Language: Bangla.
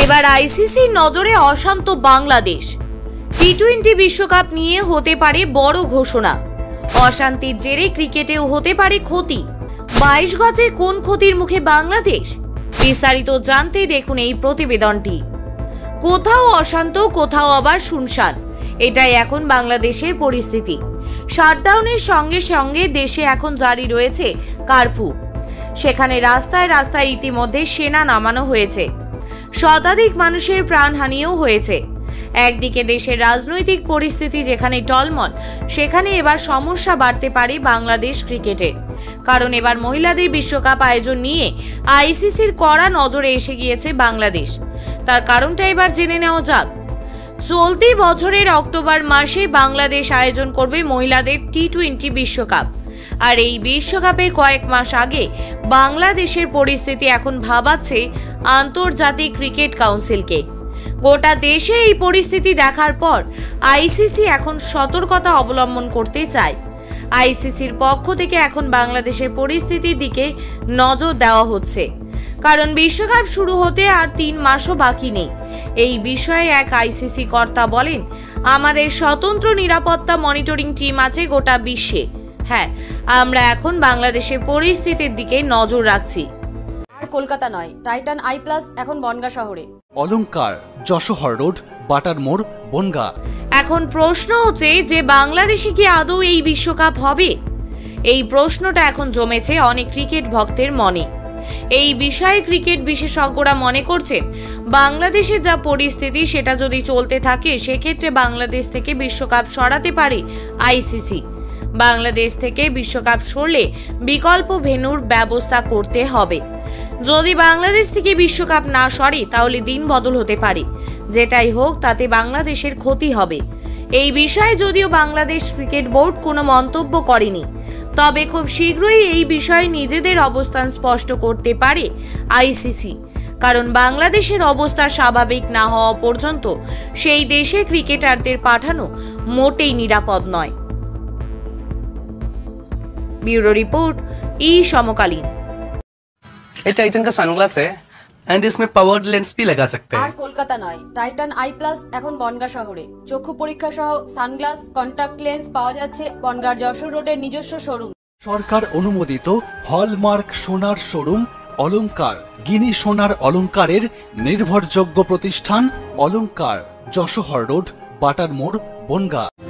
এবার আইসিসির নজরে অশান্ত বাংলাদেশ। টি-20 বিশ্বকাপ নিয়ে হতে পারে বড় ঘোষণা। অশান্তির জেরে ক্রিকেটেও হতে পারে ক্ষতি। 22 গজে কোন ক্ষতির মুখে বাংলাদেশ? বিস্তারিত জানতে দেখুন এই প্রতিবেদনটি। কোথাও অশান্ত, কোথাও আবার শুনশান, এটাই এখন বাংলাদেশের পরিস্থিতি। শাটডাউনের সঙ্গে সঙ্গে দেশে এখন জারি রয়েছে কারফিউ। সেখানে রাস্তায় রাস্তায় ইতিমধ্যে সেনা নামানো হয়েছে। শতাধিক মানুষের প্রাণহানিও হয়েছে। একদিকে দেশের রাজনৈতিক পরিস্থিতি যেখানে টলমল, সেখানে এবার সমস্যা বাড়তে পারে বাংলাদেশ ক্রিকেটে। কারণ এবার মহিলাদের বিশ্বকাপ আয়োজন নিয়ে আইসিসির কড়া নজরে এসে গিয়েছে বাংলাদেশ। তার কারণটা এবার জেনে নেওয়া যাক। চলতি বছরের অক্টোবর মাসে বাংলাদেশ আয়োজন করবে মহিলাদের টি-20 বিশ্বকাপ। আর এই বিশ্বকাপের কয়েক মাস আগে বাংলাদেশের পরিস্থিতি এখন ভাবাচ্ছে আন্তর্জাতিক ক্রিকেট কাউন্সিলকে। গোটা দেশে এই পরিস্থিতি দেখার পর আইসিসি এখন সতর্কতা অবলম্বন করতে চায়। আইসিসির পক্ষ থেকে এখন বাংলাদেশের পরিস্থিতির দিকে নজর দেওয়া হচ্ছে। কারণ বিশ্বকাপ শুরু হতে আর 3 মাসও বাকি নেই। এই বিষয়ে এক আইসিসি কর্তা বলেন, আমাদের স্বতন্ত্র নিরাপত্তা মনিটরিং টিম আছে গোটা বিশ্বে। হ্যাঁ, আমরা এখন বাংলাদেশের পরিস্থিতির দিকে নজর রাখছি। আর কলকাতা নয়, টাইটান আই প্লাস এখন বনগাঁ শহরে। অলংকার, যশোহর রোড, বাটার মোড়, বনগাঁ। এখন প্রশ্ন হচ্ছে যে বাংলাদেশে কি আদৌ এই বিশ্বকাপ হবে? এই প্রশ্নটা এখন জমেছে অনেক ক্রিকেট ভক্তের মনে। এই বিষয়ে ক্রিকেট বিশেষজ্ঞরা মনে করছেন, বাংলাদেশে যা পরিস্থিতি সেটা যদি চলতে থাকে সেক্ষেত্রে বাংলাদেশ থেকে বিশ্বকাপ সরাতে পারে আইসিসি। বাংলাদেশ থেকে বিশ্বকাপ সরলে বিকল্প ভেন্যুর ব্যবস্থা করতে হবে। যদি বাংলাদেশ থেকে বিশ্বকাপ না সরে তাহলে দিন বদল হতে পারে। যেটাই হোক তাতে বাংলাদেশের ক্ষতি হবে। এই বিষয়ে যদিও বাংলাদেশ ক্রিকেট বোর্ড কোনো মন্তব্য করেনি, তবে খুব শীঘ্রই এই বিষয়ে নিজেদের অবস্থান স্পষ্ট করতে পারে আইসিসি। কারণ বাংলাদেশের অবস্থা স্বাভাবিক না হওয়া পর্যন্ত সেই দেশে ক্রিকেটারদের পাঠানো মোটেই নিরাপদ নয়। ब्यूरो रिपोर्ट, समकालीन। ये टाइटन का सनग्लास है एंड इसमें पावर्ड लेंस भी लगा सकते हैं। আর কলকাতা নয়, টাইটান আই প্লাস এখন বনগাঁ শহরে। চক্ষু পরীক্ষা সহ সানগ্লাস, কন্টাক্ট লেন্স পাওয়া যাচ্ছে বনগাঁর যশোর রোডের নিজস্ব শোরুম। সরকার অনুমোদিত হলমার্ক সোনার শোরুম অলংকার, গিনি সোনার অলংকারের নির্ভরযোগ্য প্রতিষ্ঠান অলংকার, যশোহর রোড, বাটার মোড়, বনগাঁ।